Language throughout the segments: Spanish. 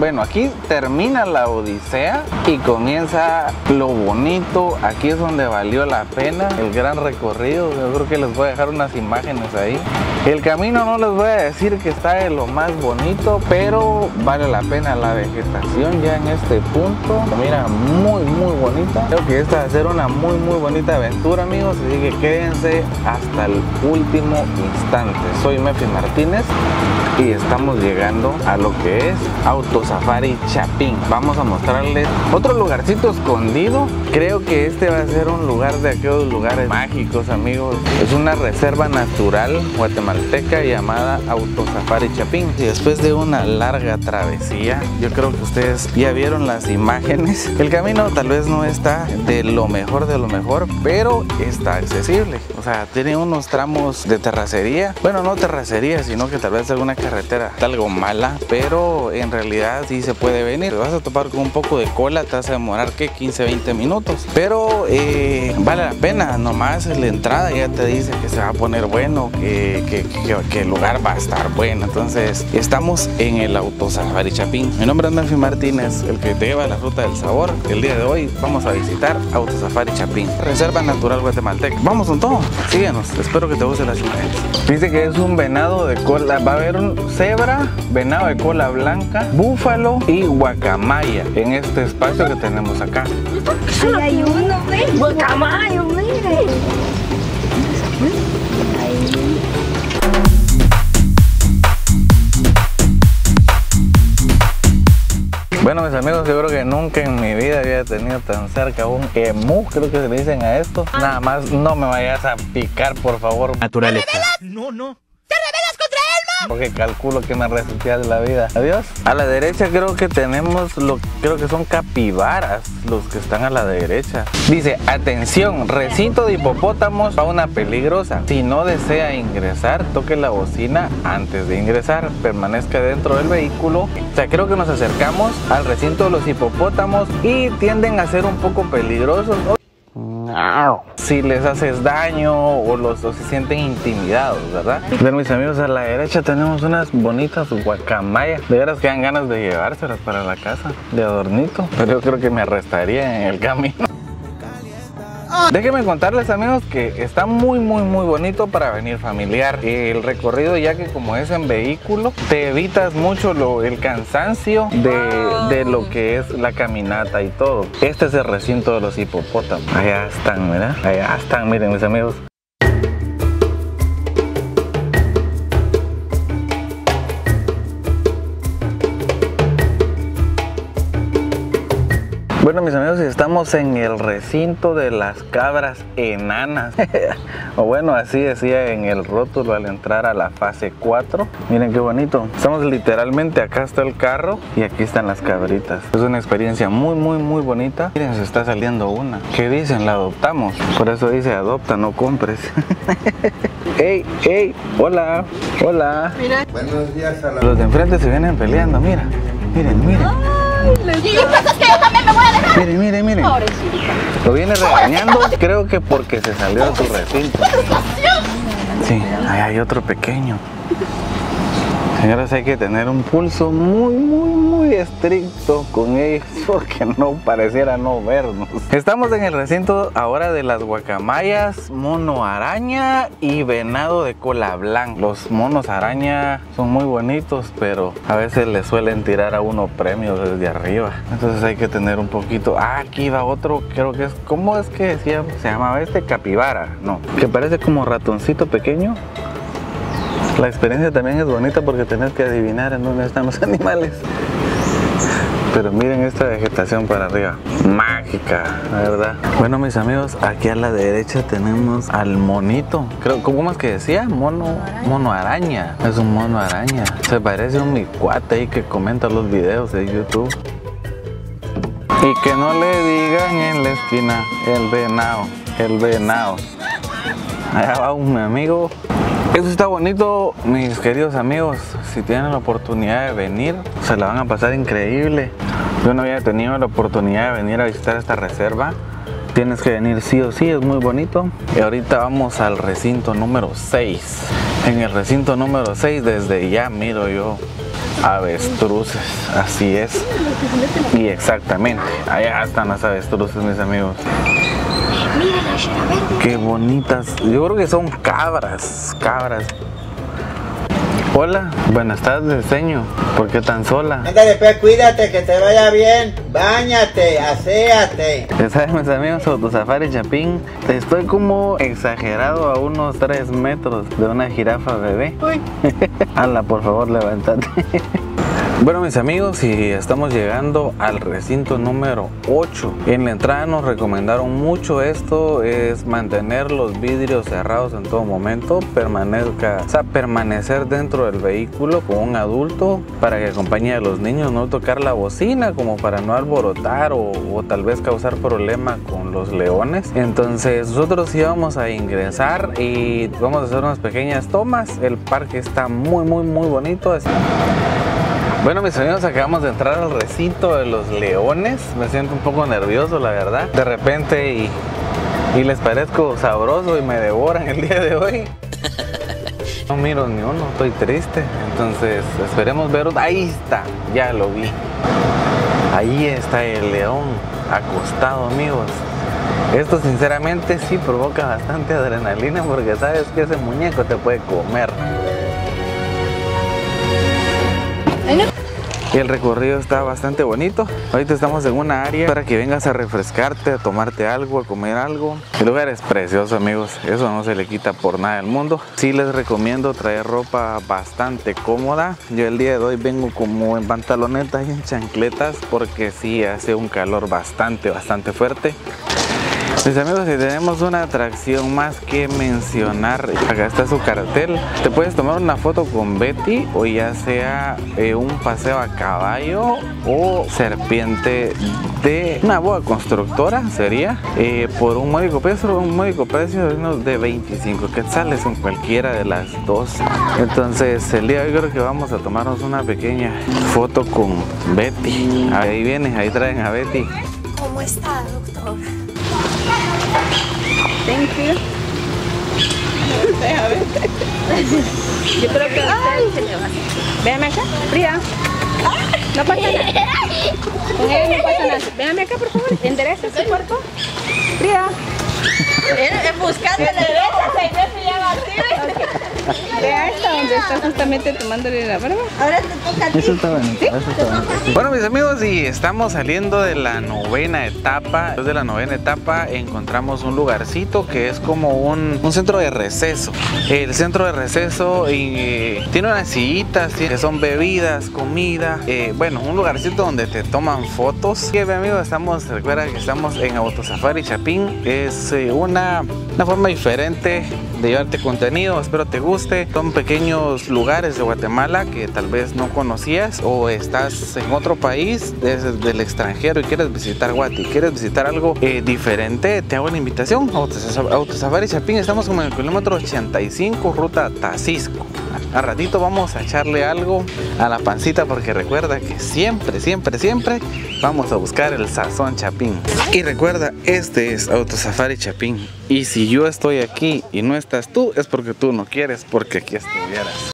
Bueno, aquí termina la odisea y comienza lo bonito. Aquí es donde valió la pena el gran recorrido. Yo creo que les voy a dejar unas imágenes ahí. El camino no les voy a decir que está de lo más bonito, pero vale la pena la vegetación ya en este punto. Mira, muy bonita. Creo que esta va a ser una muy bonita aventura, amigos, así que quédense hasta el último instante. Soy Mefi Martínez y estamos llegando a lo que es Autosafari Chapín. Vamos a mostrarles otro lugarcito escondido. Creo que este va a ser un lugar de aquellos lugares mágicos, amigos. Es una reserva natural guatemalteca llamada Autosafari Chapín. Y después de una larga travesía, yo creo que ustedes ya vieron las imágenes. El camino tal vez no está de lo mejor, pero está accesible. O sea, tiene unos tramos de terracería. Bueno, no terracería, sino que tal vez alguna carretera está algo mala, pero en realidad sí se puede venir. Te vas a topar con un poco de cola, te vas a demorar que 15-20 minutos, pero vale la pena. Nomás la entrada ya te dice que se va a poner bueno, que el lugar va a estar bueno. Entonces estamos en el Autosafari Chapín. Mi nombre es Mefi Martínez, el que te lleva la ruta del sabor. El día de hoy vamos a visitar Autosafari Chapín, Reserva Natural Guatemalteca. Vamos con todo, síguenos, espero que te guste las imágenes. Dice que es un venado de cola, va a haber un cebra, venado de cola blanca, búfalo y guacamaya en este espacio que tenemos acá. Sí, hay uno, ¿ves? Guacamayo, mire. Bueno, mis amigos, yo creo que nunca en mi vida había tenido tan cerca un emú, creo que se le dicen a esto. Nada más no me vayas a picar, por favor. Naturaleza. No. ¿Te rebelas contra él, mam? Porque calculo que me resulta de la vida. Adiós. A la derecha creo que tenemos creo que son capibaras los que están a la derecha. Dice, atención, recinto de hipopótamos, fauna peligrosa. Si no desea ingresar, toque la bocina antes de ingresar. Permanezca dentro del vehículo. O sea, creo que nos acercamos al recinto de los hipopótamos y tienden a ser un poco peligrosos. Si les haces daño o se sienten intimidados, ¿verdad? Bueno, mis amigos, a la derecha tenemos unas bonitas guacamayas. De veras que dan ganas de llevárselas para la casa de adornito, pero yo creo que me arrestaría en el camino. Déjenme contarles, amigos, que está muy bonito para venir familiar. El recorrido, ya que como es en vehículo, te evitas mucho el cansancio de lo que es la caminata y todo. Este es el recinto de los hipopótamos. Allá están, ¿verdad? Allá están, miren, mis amigos. Bueno, mis amigos, estamos en el recinto de las cabras enanas. O bueno, así decía en el rótulo al entrar a la fase 4. Miren qué bonito. Estamos literalmente, acá está el carro y aquí están las cabritas. Es una experiencia muy bonita. Miren, se está saliendo una. ¿Qué dicen? La adoptamos. Por eso dice adopta, no compres. Hey, hola. Mira. Buenos días a la... Los de enfrente se vienen peleando, mira. Miren. Y entonces que yo también me voy a dejar. Miren. Pobrecita. Lo viene regañando, creo que porque se salió de su recinto. Sí, ahí hay otro pequeño. Señores, hay que tener un pulso muy estricto con ellos porque no pareciera no vernos. Estamos en el recinto ahora de las guacamayas, mono araña y venado de cola blanca. Los monos araña son muy bonitos, pero a veces le suelen tirar a uno premios desde arriba. Entonces hay que tener un poquito. Aquí va otro, creo que es, ¿cómo es que decía? Se llamaba capibara, no, que parece como ratoncito pequeño. La experiencia también es bonita porque tenés que adivinar en dónde están los animales. Pero miren esta vegetación para arriba, mágica, la verdad. Bueno, mis amigos, aquí a la derecha tenemos al monito. Creo, ¿cómo es que decía? Mono araña. Es un mono araña. Se parece a un mi cuate ahí que comenta los videos de YouTube. Y que no le digan en la esquina el venado. Allá va un amigo. Eso está bonito, mis queridos amigos. Si tienen la oportunidad de venir, se la van a pasar increíble. Yo no había tenido la oportunidad de venir a visitar esta reserva. Tienes que venir sí o sí, es muy bonito. Y ahorita vamos al recinto número 6. En el recinto número 6, desde ya miro yo avestruces, así es. Y exactamente, allá están las avestruces, mis amigos. Mira la shera verde. Qué bonitas. Yo creo que son cabras. Hola, buenas tardes, señor. ¿Por qué tan sola? Ándale, pues, cuídate, que te vaya bien. Báñate, aséate. Ya saben, mis amigos, Autosafari Chapín, estoy como exagerado a unos 3 metros de una jirafa bebé. Uy. Ala, por favor, levántate. Bueno, mis amigos, y estamos llegando al recinto número 8. En la entrada nos recomendaron mucho esto, es mantener los vidrios cerrados en todo momento, permanecer dentro del vehículo con un adulto para que acompañe a los niños, no tocar la bocina como para no alborotar o tal vez causar problema con los leones. Entonces nosotros íbamos a ingresar y vamos a hacer unas pequeñas tomas. El parque está muy bonito. Así. Bueno, mis amigos, acabamos de entrar al recinto de los leones. Me siento un poco nervioso, la verdad. De repente y les parezco sabroso y me devoran el día de hoy. No miro ni uno, estoy triste. Entonces esperemos ver. Ahí está, ya lo vi. Ahí está el león acostado, amigos. Esto sinceramente sí provoca bastante adrenalina porque sabes que ese muñeco te puede comer. Y el recorrido está bastante bonito. Ahorita estamos en una área para que vengas a refrescarte, a tomarte algo, a comer algo. El lugar es precioso, amigos. Eso no se le quita por nada del mundo. Sí les recomiendo traer ropa bastante cómoda. Yo el día de hoy vengo como en pantalonetas y en chancletas porque sí hace un calor bastante fuerte. Mis amigos, si tenemos una atracción más que mencionar, acá está su cartel. Te puedes tomar una foto con Betty o ya sea un paseo a caballo o serpiente de una boa constructora sería por un módico precio de unos de 25 quetzales en cualquiera de las dos. Entonces el día de hoy creo que vamos a tomarnos una pequeña foto con Betty. Ahí viene, ahí traen a Betty. ¿Cómo está, doctor? Thank you. Yo creo que a usted se le va a hacer. Véame acá, Frida. No pasa nada. Con ella no pasa nada. Véame acá, por favor. Endereza su cuerpo. Frida. Buscando la derecha, se llama así. Vea esta donde está justamente tomándole la barba. Ahora te toca a ti. Eso está bueno, ¿sí? Eso está bueno. Sí. Bueno, mis amigos, y estamos saliendo de la 9ª etapa. Después de la 9ª etapa encontramos un lugarcito que es como un centro de receso. El centro de receso tiene unas sillitas que son bebidas, comida. Bueno, un lugarcito donde te toman fotos. Y, amigos, recuerda que estamos en Autosafari Chapín. Es una forma diferente de llevarte contenido, espero te guste. Son pequeños lugares de Guatemala que tal vez no conocías o estás en otro país desde el extranjero y quieres visitar Guati, quieres visitar algo diferente, te hago la invitación. Autosafari Chapín, estamos como en el kilómetro 85, ruta Tacisco. A ratito vamos a echarle algo a la pancita porque recuerda que siempre vamos a buscar el sazón Chapín. Y recuerda, este es Autosafari Chapín. Y si yo estoy aquí y no estás tú, es porque tú no quieres, porque aquí estuvieras.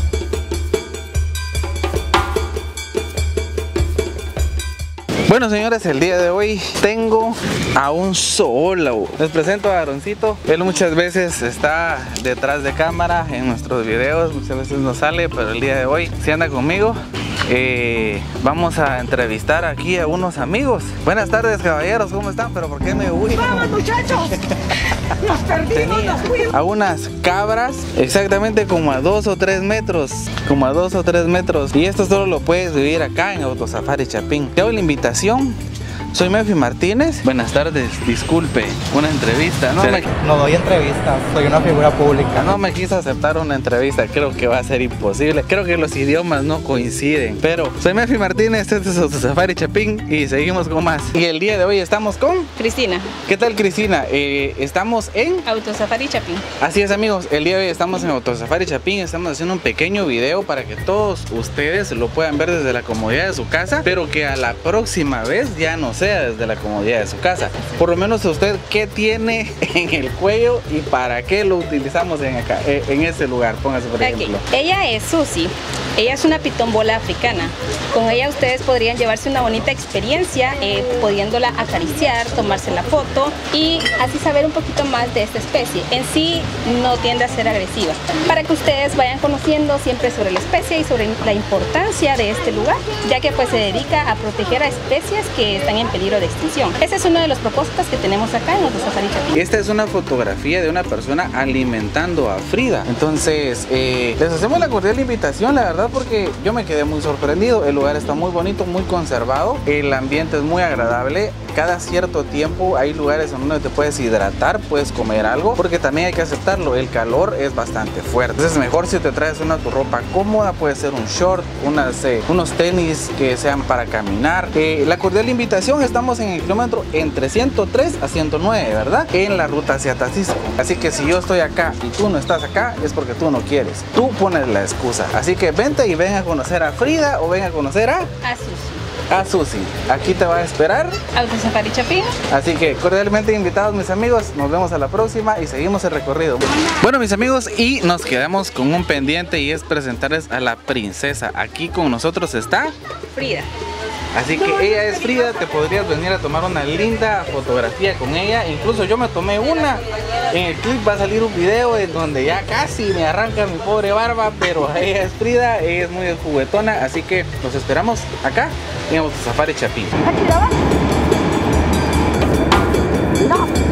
Bueno, señores, el día de hoy tengo a un zoólogo. Les presento a Aaroncito. Él muchas veces está detrás de cámara en nuestros videos, muchas veces no sale, pero el día de hoy sí anda conmigo. Vamos a entrevistar aquí a unos amigos. Buenas tardes, caballeros, ¿cómo están? ¿Pero por qué me huyen? ¡Vamos, muchachos! ¡Nos perdimos, nos fuimos! A unas cabras, exactamente como a 2 o 3 metros. Como a 2 o 3 metros. Y esto solo lo puedes vivir acá en Autosafari Chapín. Te hago la invitación. Soy Mefi Martínez. Buenas tardes, disculpe, una entrevista. No doy entrevistas, soy una figura pública. No me quiso aceptar una entrevista, creo que va a ser imposible. Creo que los idiomas no coinciden. Pero soy Mefi Martínez, este es Autosafari Chapín y seguimos con más. Y el día de hoy estamos con Cristina. ¿Qué tal, Cristina? Estamos en Autosafari Chapín. Así es, amigos, el día de hoy estamos en Autosafari Chapín. Estamos haciendo un pequeño video para que todos ustedes lo puedan ver desde la comodidad de su casa, pero que a la próxima vez ya nos pasea desde la comodidad de su casa. Por lo menos usted, ¿qué tiene en el cuello y para qué lo utilizamos en este lugar? Póngase por ejemplo. Ella es Susi. Ella es una pitombola africana. Con ella ustedes podrían llevarse una bonita experiencia, pudiéndola acariciar, tomarse la foto y así saber un poquito más de esta especie. En sí no tiende a ser agresiva. Para que ustedes vayan conociendo siempre sobre la especie y sobre la importancia de este lugar, ya que pues se dedica a proteger a especies que están en peligro de extinción. Ese es uno de los propósitos que tenemos acá en nuestro Safari Chapín. Esta es una fotografía de una persona alimentando a Frida. Entonces, les hacemos la cordial invitación, la verdad, porque yo me quedé muy sorprendido. El lugar está muy bonito, muy conservado. El ambiente es muy agradable. Cada cierto tiempo hay lugares en donde te puedes hidratar, puedes comer algo, porque también hay que aceptarlo, el calor es bastante fuerte. Entonces mejor si te traes tu ropa cómoda, puede ser un short, unos tenis que sean para caminar. La cordial invitación, estamos en el kilómetro entre 103 a 109, ¿verdad? En la ruta hacia Tacisco. Así que si yo estoy acá y tú no estás acá, es porque tú no quieres. Tú pones la excusa. Así que vente y ven a conocer a Frida o ven a conocer a Susi. Aquí te va a esperar Auto Safari Chapín. Así que cordialmente invitados, mis amigos. Nos vemos a la próxima y seguimos el recorrido. Bueno, mis amigos, y nos quedamos con un pendiente y es presentarles a la princesa. Aquí con nosotros está Frida. Así que ella es Frida, te podrías venir a tomar una linda fotografía con ella. Incluso yo me tomé una. En el clip va a salir un video en donde ya casi me arranca mi pobre barba, pero ella es Frida, ella es muy juguetona, así que los esperamos acá en Auto Safari Chapín. No.